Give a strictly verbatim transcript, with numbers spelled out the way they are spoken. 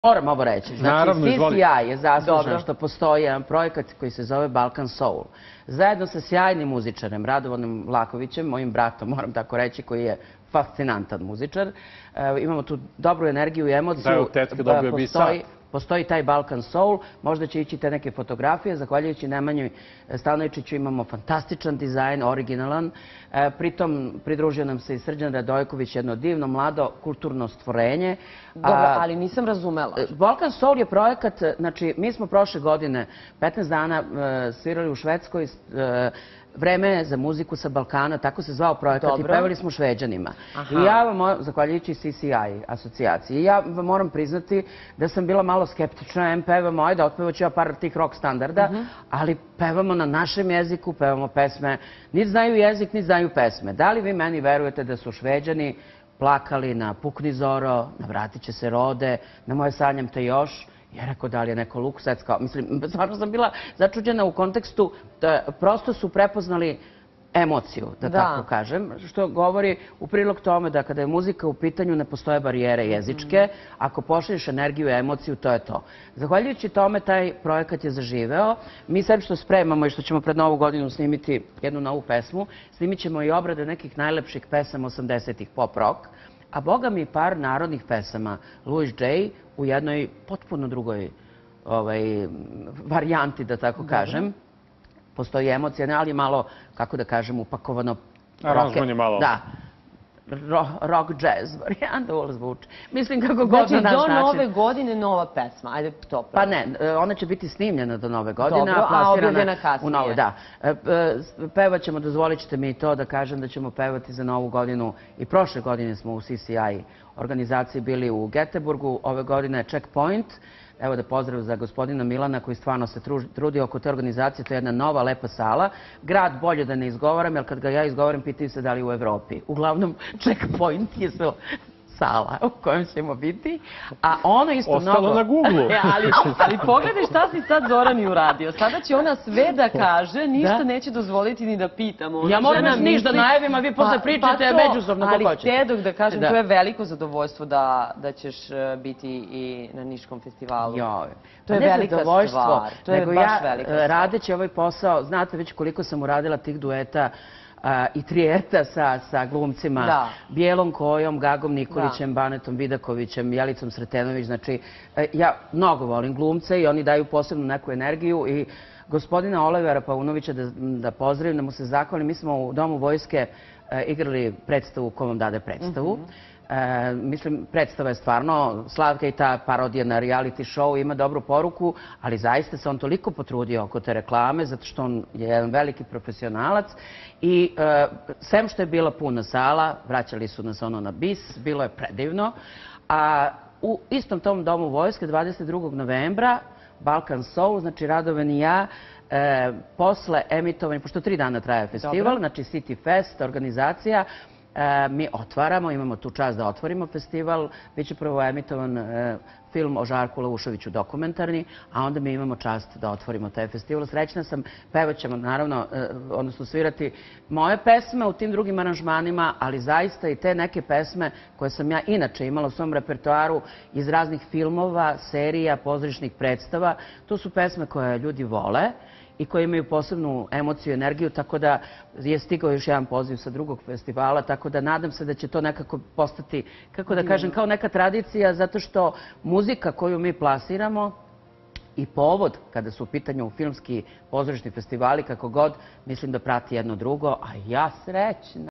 Moram ovo reći. Znači, C C I je zaslužan što postoji jedan projekat koji se zove Balkan Soul. Zajedno sa sjajnim muzičarem, Radovanom Vlahovićem, mojim bratom, moram tako reći, koji je fascinantan muzičar. Imamo tu dobru energiju i emociju. Postoji taj Balkan Soul, možda će ići te neke fotografije. Zahvaljujući Nemanji Stanojeviću imamo fantastičan dizajn, originalan. Pritom pridružio nam se i Srđan Radojković, jedno divno, mlado, kulturno stvorenje. Dobro, ali nisam razumela. Balkan Soul je projekat, znači mi smo prošle godine petnaest dana svirali u Švedskoj, Vreme za muziku sa Balkana, tako se zvao projekat i pevali smo Šveđanima. I ja vam, zahvaljujući C C I asocijaciji, ja vam moram priznati da sam bila malo skeptična, em pevamo, ajde, otpevaću ja par tih rock standarda, ali pevamo na našem jeziku, pevamo pesme, niti znaju jezik, niti znaju pesme. Da li vi meni verujete da su Šveđani plakali na Pukni Zoro, na Vratit će se Rode, na Moje sanjam te još? Ja rekao, da li je neko Luksetska? Mislim, stvarno sam bila začuđena u kontekstu da prosto su prepoznali emociju, da tako kažem, što govori u prilog tome da kada je muzika u pitanju ne postoje barijere jezičke. Ako pošalješ energiju i emociju, to je to. Zahvaljujući tome, taj projekat je zaživeo. Mi sad što spremamo i što ćemo pred Novu godinu snimiti jednu novu pesmu, snimit ćemo i obrade nekih najlepših pesama osamdesetih pop rock, a boga mi par narodnih pesama. Louis J. u jednoj potpuno drugoj varijanti, da tako kažem. Postoji emocija, ali malo, kako da kažem, upakovano aranžman je malo. Da. Rock jazz varijanta, ovo zvuči. Mislim kako god na naš način. Znači, do Nove godine nova pesma, ajde to pravo. Pa ne, ona će biti snimljena do Nove godine. Dobro, a objavljena kasnije. Da. Pevat ćemo, dozvolit ćete mi to da kažem da ćemo pevati za Novu godinu. I prošle godine smo u C C I organizaciji bili u Göteborgu, ove godine je Checkpoint. Evo da pozdrav za gospodina Milana koji stvarno se trudi oko te organizacije. To je jedna nova, lepa sala. Grad bolje da ne izgovaram, jer kad ga ja izgovaram pitaju se da li u Evropi. Uglavnom, Checkpoint je sala u kojoj ćemo biti. A ono isto mnogo... Ostalo na Google-u. Ali pogledaj šta si sad Zorani uradio. Sada će ona sve da kaže, ništa neće dozvoliti ni da pitamo. Ja moram nas niš da najavim, a vi posle pričate međusobno kako hoćete. Ali htedog da kažem, to je veliko zadovoljstvo da ćeš biti i na Niškom festivalu. To je velika stvar. To je baš velika stvar. Radeći ovaj posao, znate već koliko sam uradila tih dueta i trijeta sa glumcima Bijelom Kojom, Gagom Nikolićem, Banetom Vidakovićem, Jelicom Sretenović. Znači, ja mnogo volim glumce i oni daju posebnu neku energiju i gospodina Olivera Paunovića da pozdravim, da mu se zahvalim. Mi smo u Domu vojske igrali predstavu Ko vam dade predstavu. Mislim, predstava je stvarno slatka i ta parodija na reality show ima dobru poruku, ali zaista se on toliko potrudio oko te reklame, zato što on je jedan veliki profesionalac i sem što je bila puna sala, vraćali su nas ono na bis, bilo je predivno, a u istom tom Domu vojske dvadeset drugog novembra Balkan Soul, znači Radovan i ja, posle emitovanja, pošto tri dana traje festival, znači City Fest, organizacija, mi otvaramo, imamo tu čast da otvorimo festival, biće prvo emitovan film o Žarku Laušoviću, dokumentarni, a onda mi imamo čast da otvorimo taj festival. Srećna sam, pevat ćemo naravno, odnosno svirati moje pesme u tim drugim aranžmanima, ali zaista i te neke pesme koje sam ja inače imala u svom repertoaru iz raznih filmova, serija, pozorišnih predstava. To su pesme koje ljudi vole i koji imaju posebnu emociju i energiju, tako da je stigao još jedan poziv sa drugog festivala, tako da nadam se da će to nekako postati, kako da kažem, kao neka tradicija, zato što muzika koju mi plasiramo i povod, kada su u pitanju filmski pozorišni festivali, kako god, mislim da prati jedno drugo, a ja srećna.